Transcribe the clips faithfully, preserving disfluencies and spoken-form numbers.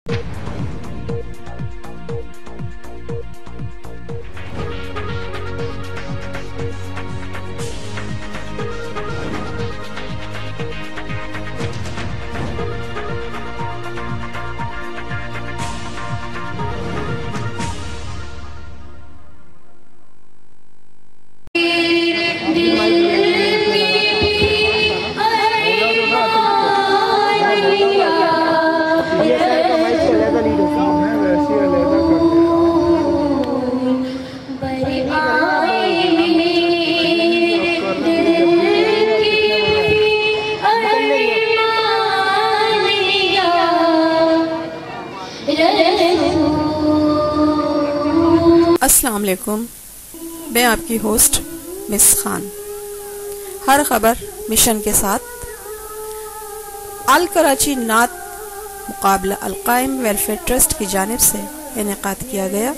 अस्सलाम वालेकुम, मैं आपकी होस्ट मिस खान। हर खबर मिशन के साथ अल कराची नात मुकाबला अल कायम वेलफेयर ट्रस्ट की जानिब से इनेकाद किया गया,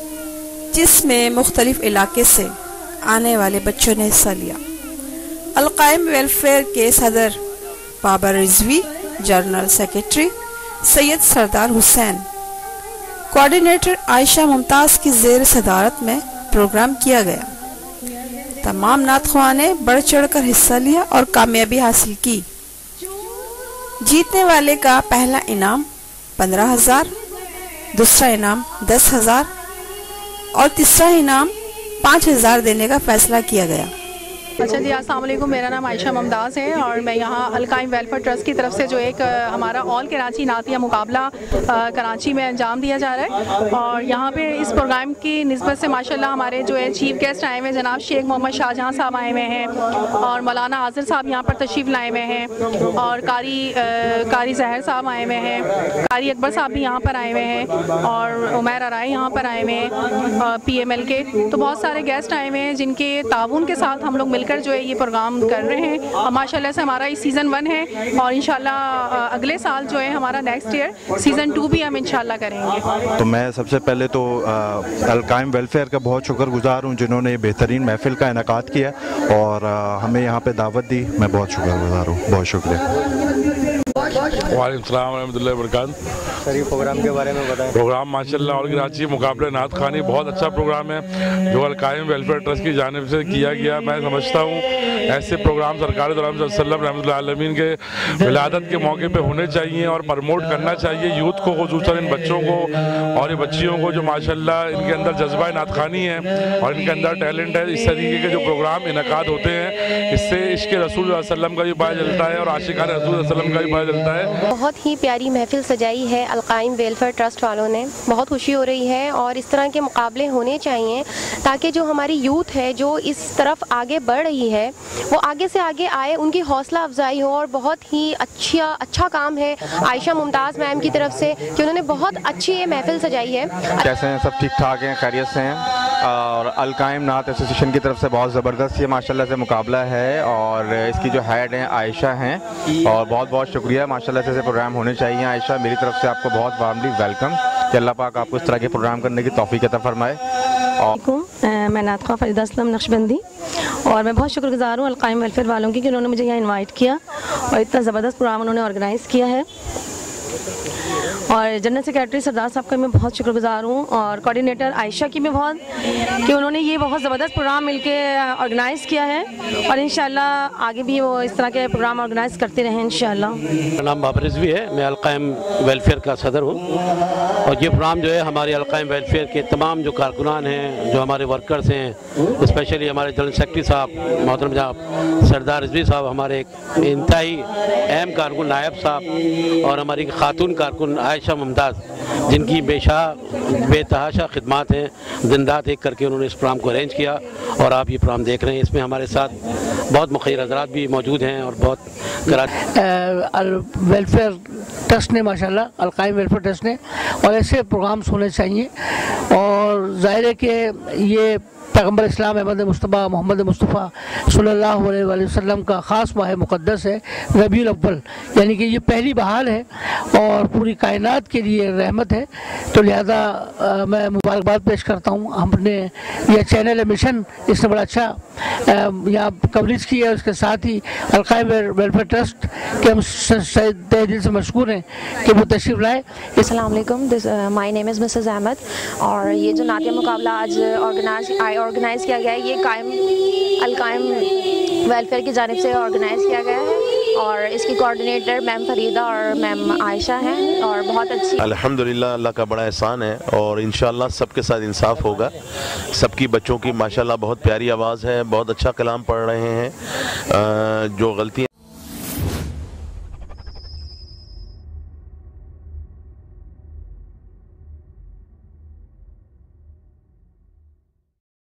जिसमें मुख्तलिफ इलाके से आने वाले बच्चों ने हिस्सा लिया। अल कायम वेलफेयर के सदर Babar Rizvi, general secretary Syed Sardar Hussain, coordinator Ayesha Mumtaz की ज़ेर सदारत में प्रोग्राम किया गया। तमाम नातख़्वाह ने बढ़ चढ़कर हिस्सा लिया और कामयाबी हासिल की। जीतने वाले का पहला इनाम पंद्रह हजार, दूसरा इनाम दस हजार और तीसरा इनाम पाँच हजार देने का फैसला किया गया। अच्छा जी, अस्सलाम वालेकुम, मेरा नाम आयशा मुमताज़ है और मैं यहाँ अल कायम वेलफेयर ट्रस्ट की तरफ से जो एक हमारा ऑल कराची नातिया मुकाबला कराची में अंजाम दिया जा रहा है। और यहाँ पे इस प्रोग्राम की निस्बत से माशाल्लाह हमारे जो है चीफ गेस्ट आए हुए हैं, जनाब शेख मोहम्मद शाहजहाँ साहब आए हुए हैं और मौलाना आज़िर साहब यहाँ पर तशरीफ़ लाए हुए हैं और कारी कारी जहर साहब आए हुए हैं, कारी अकबर साहब भी यहाँ पर आए हुए हैं और उमैर अराई यहाँ पर आए हुए हैं पी एम एल के। तो बहुत सारे गेस्ट आए हुए हैं जिनके ताउन के साथ हम लोग कर जो है ये प्रोग्राम कर रहे हैं और माशाल्लाह से हमारा ये सीज़न वन है और इंशाल्लाह अगले साल जो है हमारा नेक्स्ट ईयर सीज़न टू भी हम इंशाल्लाह करेंगे। तो मैं सबसे पहले तो अल कायम वेलफेयर का बहुत शुक्रगुजार हूँ जिन्होंने ये बेहतरीन महफिल का इनेकाद किया और आ, हमें यहाँ पे दावत दी। मैं बहुत शुक्रगुजार हूँ, बहुत शुक्रिया। वालेकुम सलाम रहमतुल्लाहि व बरकातहू। सर, ये प्रोग्राम के बारे में बताएं। प्रोग्राम माशाल्लाह और कराची मुकाबले नात खानी बहुत अच्छा प्रोग्राम है जो अल कायम वेलफेयर ट्रस्ट की जानिब से किया गया। मैं समझता हूँ ऐसे प्रोग्राम सरकार रहमतुल्लाह अलमीन के विलादत के मौके पे होने चाहिए और प्रमोट करना चाहिए यूथ को, खुसूसन इन बच्चों को और ये बच्चियों को जो माशाल्लाह इनके अंदर जज्बा नात खानी है और इनके अंदर टैलेंट है। इस तरीके के जो प्रोग्राम इनेकाद होते हैं इससे इश्क रसूल वसल्लम का भी पता चलता है और आशिकान रसूल वसल्लम का भी पता चलता है। बहुत ही प्यारी महफिल सजाई है अल कायम वेलफेयर ट्रस्ट वालों ने, बहुत खुशी हो रही है और इस तरह के मुकाबले होने चाहिए ताकि जो हमारी यूथ है जो इस तरफ आगे बढ़ रही है वो आगे से आगे आए, उनकी हौसला अफजाई हो। और बहुत ही अच्छा अच्छा काम है आयशा मुमताज़ मैम की तरफ से कि उन्होंने बहुत अच्छी ये महफिल सजाई है। कैसे हैं? सब ठीक ठाक हैं, खैरियत से हैं। और अल कायम नात एसोसिएशन की तरफ से बहुत ज़बरदस्त ये माशाल्लाह से मुकाबला है और इसकी जो हेड हैं आयशा हैं और बहुत बहुत शुक्रिया। माशाल्लाह से ऐसे प्रोग्राम होने चाहिए। आयशा, मेरी तरफ से आपको बहुत वार्मली वेलकम कि अल्लाह पाक आपको इस तरह के प्रोग्राम करने की तौफीक अता फरमाए। और मैं नातख़्वा फरीदा असलम नक्शबंदी और मैं बहुत शुक्रगुजार हूँ अल कायम वेलफेयर वालों की कि उन्होंने मुझे यहाँ इनवाइट किया और इतना ज़बरदस्त प्रोग्राम उन्होंने ऑर्गेनाइज़ किया है। और जनरल सेक्रेटरी सरदार साहब का मैं बहुत शुक्रगुजार हूँ और कोऑर्डिनेटर आयशा की मैं बहुत कि उन्होंने ये बहुत ज़बरदस्त प्रोग्राम मिलके ऑर्गेनाइज़ किया है और इंशाल्लाह आगे भी वो इस तरह के प्रोग्राम ऑर्गेनाइज़ करते रहें इंशाल्लाह। मेरा नाम बाबर रिजवी है, मैं अल कायम वेलफेयर का सदर हूँ और ये प्रोग्राम जो है हमारे अल कायम वेलफेयर के तमाम जो कारकुनान हैं, जो हमारे वर्कर्स हैं, स्पेशली हमारे जनरल सेक्रेटरी साहब मोहतरम जनाब सरदार रिजवी साहब, हमारे इंतहाई अहम कारकुन नायब साहब और हमारी खातून कारकुन आयशा मुमताज़ जिनकी बेशा बेतहाशा खिदमात हैं, जिंदात एक करके उन्होंने इस प्रोग्राम को अरेंज किया और आप ये प्रोग्राम देख रहे हैं। इसमें हमारे साथ बहुत मुखिर हज़रात भी मौजूद हैं और बहुत अल वेलफेयर ट्रस्ट ने माशाल्लाह अल कायम वेलफेयर ट्रस्ट ने और ऐसे प्रोग्राम्स होने चाहिए और ज़ाहिर है कि ये पैगम्बर इस्लाम अहमद मुस्तफ़ा मोहम्मद मुस्तफ़ा सल्लल्लाहु अलैहि वसल्लम का ख़ास माह मुक़द्दस है रबीउल अव्वल, यानी कि ये पहली बहार है और पूरी कायनात के लिए रहमत है। तो लिहाजा मैं मुबारकबाद पेश करता हूँ। हमने यह चैनल मिशन इसने बड़ा अच्छा यहाँ कवरेज किया है। उसके साथ ही अलकायम वेलफेयर ट्रस्ट के हम तहे दिल से मशकूर हैं कि वो तशरीफ़ लाए। अस्सलाम वालेकुम, this my name is Mrs Ahmed और ये जो नातिया मुकाबला आज ऑर्गेनाइज ऑर्गेनाइज़ किया गया है ये कायम अलकायम वेलफेयर की जानिब से ऑर्गेनाइज़ किया गया है और इसकी कोऑर्डिनेटर मैम फरीदा और मैम आयशा हैं और बहुत अच्छी। अल्हम्दुलिल्लाह, अल्लाह का बड़ा एहसान है और इंशाअल्लाह सबके साथ इंसाफ होगा। सबकी बच्चों की माशाल्लाह बहुत प्यारी आवाज़ है, बहुत अच्छा कलाम पढ़ रहे हैं। जो गलतियाँ